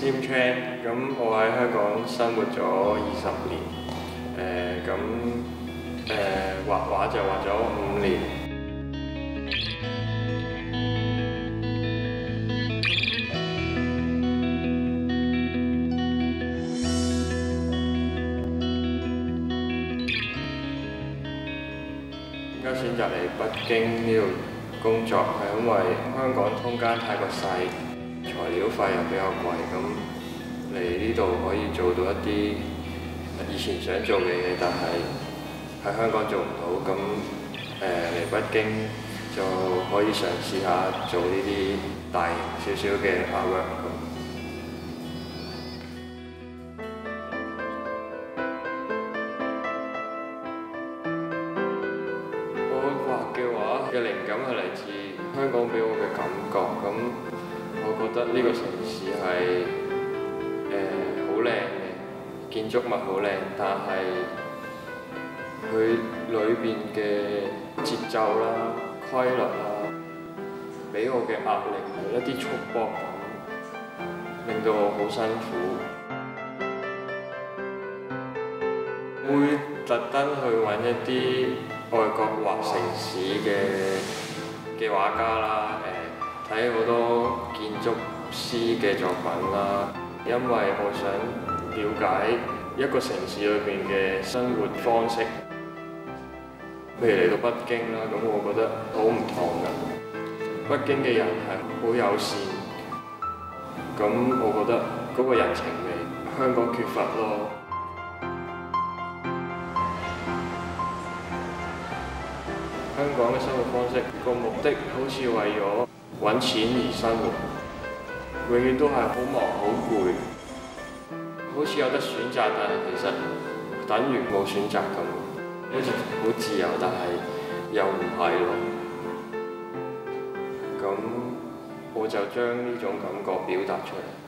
Hilda Chan， 咁我喺香港生活咗20年，畫畫就畫咗5年。點解選擇嚟北京呢度工作？係因為香港空間太過細，材料費又比較貴，咁嚟呢度可以做到一啲以前想做嘅嘢，但係喺香港做唔到，咁嚟北京就可以嘗試下做呢啲大型少少嘅 artwork。嘅畫嘅靈感係嚟自香港俾我嘅感覺，咁我覺得呢個城市係好靚嘅，建築物好靚，但係佢裏邊嘅節奏啦、規律啦，俾我嘅壓力係一啲束縛感，令到我好辛苦。會特登去揾一啲外國畫城市嘅畫家啦，睇好多建築師嘅作品啦，因為我想了解一個城市裏邊嘅生活方式。譬如嚟到北京啦，咁我覺得好唔同㗎。北京嘅人係好友善，咁我覺得嗰個人情味香港缺乏咯。香港嘅生活方式個目的好似為咗揾錢而生活，永遠都係好忙好攰，好似有得選擇，但係其實等於冇選擇咁，好似好自由，但係又唔係咯。咁我就將呢種感覺表達出嚟。